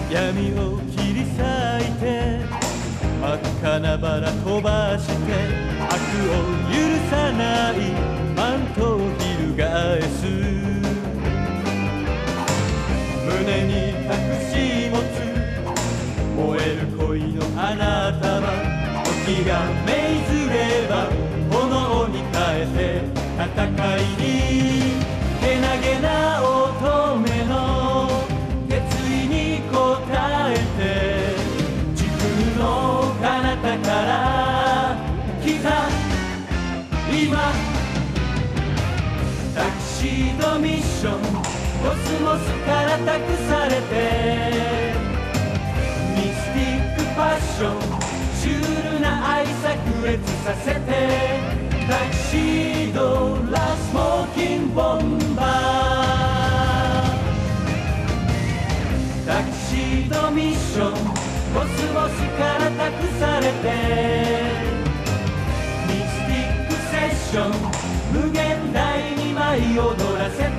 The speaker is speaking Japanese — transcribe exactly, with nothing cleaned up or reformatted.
闇を切り裂いて真っ赤なバラ飛ばして悪を許さないマントを翻す胸に隠し持つ燃える恋の花束時が命ずれば炎に変えて戦いにけなげな乙女の決意に応えて自分の彼方から来た今タキシードミッションコスモスから託されてミスティックパッションシュールな愛炸裂させてタキシードラスモーキンボンバータキシードミッションコスモスから託されてミスティックセッション無限大に舞い踊らせて